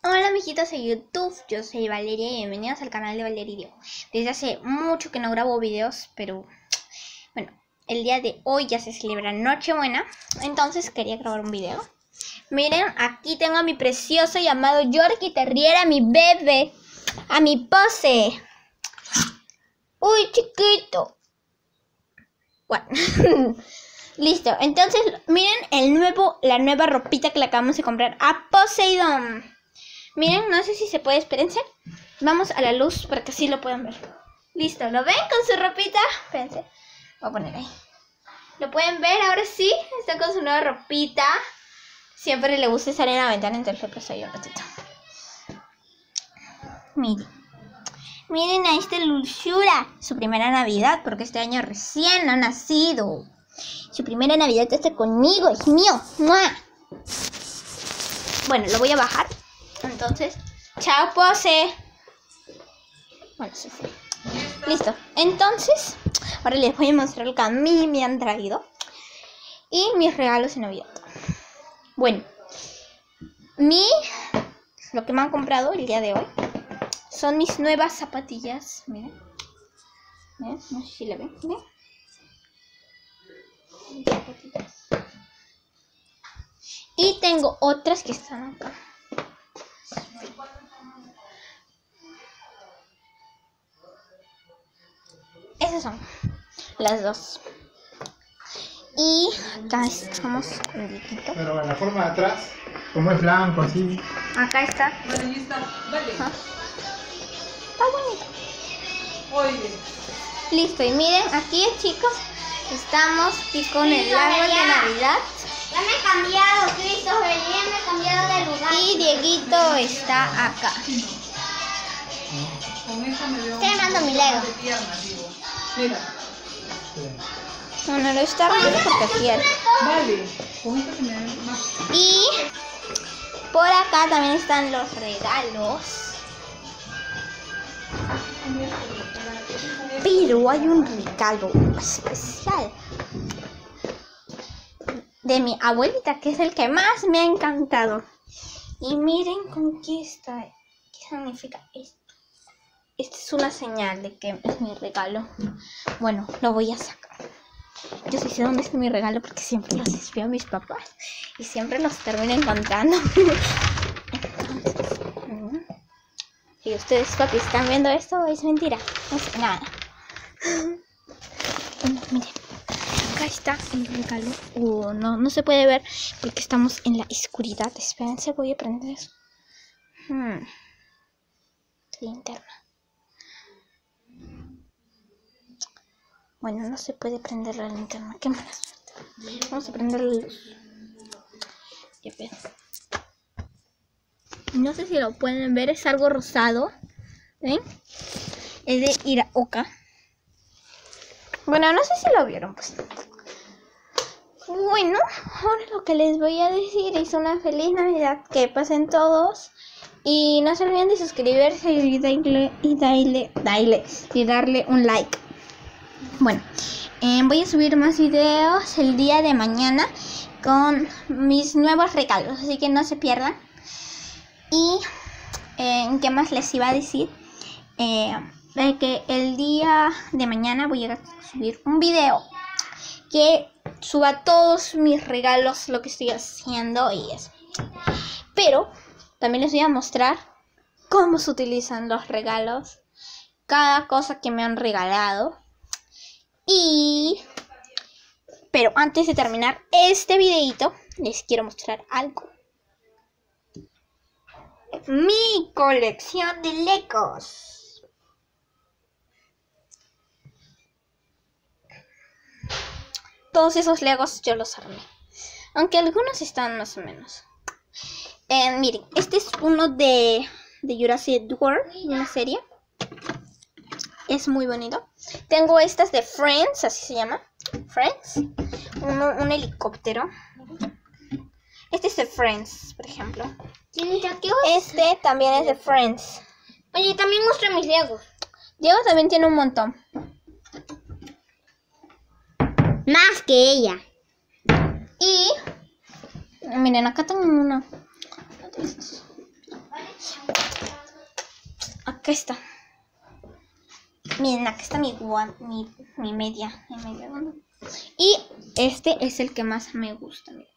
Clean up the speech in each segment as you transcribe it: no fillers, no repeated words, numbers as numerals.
Hola amiguitos de YouTube, yo soy Valeria y bienvenidos al canal de Valeria. Desde hace mucho que no grabo videos, pero bueno, el día de hoy ya se celebra Nochebuena, entonces quería grabar un video. Miren, aquí tengo a mi precioso llamado Yorkie Terrier, a mi bebé, a mi pose. Uy, chiquito. Bueno, listo, entonces miren la nueva ropita que le acabamos de comprar a Poseidon. Miren, no sé si se puede, espérense. Vamos a la luz para que así lo puedan ver. Listo, ¿lo ven con su ropita? Espérense, voy a poner ahí. ¿Lo pueden ver? Ahora sí, está con su nueva ropita. Siempre le gusta estar en la ventana, entonces le paso ahí un ratito. Miren a esta dulzura. Su primera Navidad, porque este año recién ha nacido. Su primera Navidad está conmigo, es mío. ¡Mua! Bueno, lo voy a bajar. Entonces, chao pose. Bueno, se fue. Listo. Entonces, ahora les voy a mostrar lo que a mí me han traído y mis regalos de Navidad. Bueno, lo que me han comprado el día de hoy son mis nuevas zapatillas. Miren. ¿Ven? No sé si la ven. ¿Ven? Mis zapatillas. Y tengo otras que están acá. Esas son las dos. Y acá estamos con el dibujito. Pero en la forma de atrás, como es blanco, así. Acá está. Bueno, ahí está. Vale. Ajá. Está bonito. Oye. Listo, y miren, aquí chicos, estamos aquí con el árbol de Navidad. Ya me he cambiado, Christopher, ya me he cambiado de lugar. Y Dieguito está acá. Con esa me veo. Estoy armando mi Lego. De piernas, digo. Mira. Bueno, lo está armando porque quiere. Vale. Con esta se me ve más. Y por acá también están los regalos. Pero hay un regalo especial de mi abuelita, que es el que más me ha encantado. Y miren con qué está. ¿Qué significa esto? Esta es una señal de que es mi regalo. Bueno, lo voy a sacar. Yo sí sé dónde está mi regalo porque siempre los espío a mis papás y siempre los termino encontrando. Entonces, si ustedes, papi, están viendo esto, es mentira. No sé nada. Bueno, miren, acá está el regalo. No se puede ver porque estamos en la oscuridad. Espérense, voy a prender eso. Linterna. Bueno, no se puede prender la linterna. Qué mala suerte. Vamos a prender la luz. No sé si lo pueden ver. Es algo rosado. ¿Ven? Es de Iraoka. Bueno, no sé si lo vieron, pues. Bueno, ahora lo que les voy a decir es una feliz Navidad. Que pasen todos. Y no se olviden de suscribirse y darle un like. Bueno, voy a subir más videos el día de mañana con mis nuevos regalos, así que no se pierdan. Y ¿qué más les iba a decir? De que el día de mañana voy a subir un video que suba todos mis regalos, lo que estoy haciendo y eso. Pero también les voy a mostrar cómo se utilizan los regalos, cada cosa que me han regalado. Pero antes de terminar este videito, les quiero mostrar algo. Mi colección de Legos. Todos esos Legos yo los armé. Aunque algunos están más o menos. Miren, este es uno de Jurassic World, una serie. Es muy bonito. Tengo estas de Friends, así se llama. Friends. Un helicóptero. Este es de Friends, por ejemplo. Este también es de Friends. Oye, también muestra mis Legos. Diego también tiene un montón. Más que ella. Y miren, acá tengo uno de estos. acá está. Miren, acá está mi media. Y este es el que más me gusta. Miren.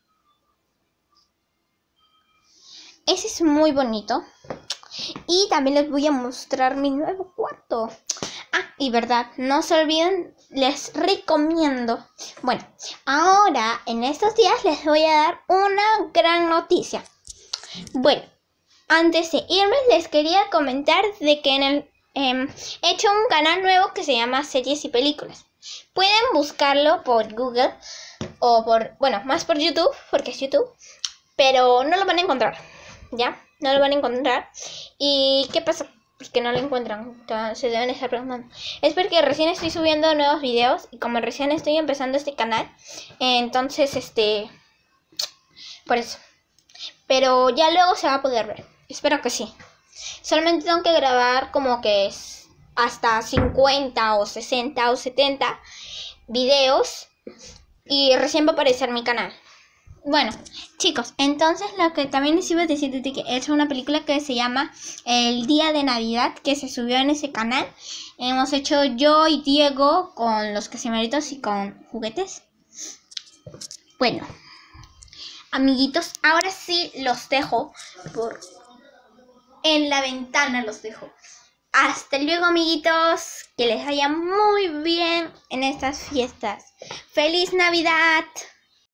Ese es muy bonito. Y también les voy a mostrar mi nuevo cuarto. Ah, y verdad, no se olviden, les recomiendo. Bueno, ahora en estos días les voy a dar una gran noticia. Bueno, antes de irme les quería comentar de que he hecho un canal nuevo que se llama Series y Películas. Pueden buscarlo por Google o más por YouTube, porque es YouTube, pero no lo van a encontrar, ¿ya? No lo van a encontrar. ¿Y qué pasa? Pues que no lo encuentran. Se deben estar preguntando. Es porque recién estoy subiendo nuevos videos y como recién estoy empezando este canal, entonces por eso. Pero ya luego se va a poder ver. Espero que sí. Solamente tengo que grabar como que es hasta 50 o 60 o 70 videos y recién va a aparecer mi canal. Bueno, chicos, entonces lo que también les iba a decir es que he hecho una película que se llama El Día de Navidad, que se subió en ese canal. Hemos hecho yo y Diego con los casimiritos y con juguetes. Bueno, amiguitos, ahora sí los dejo en la ventana los dejo. Hasta luego, amiguitos, que les vaya muy bien en estas fiestas. ¡Feliz Navidad!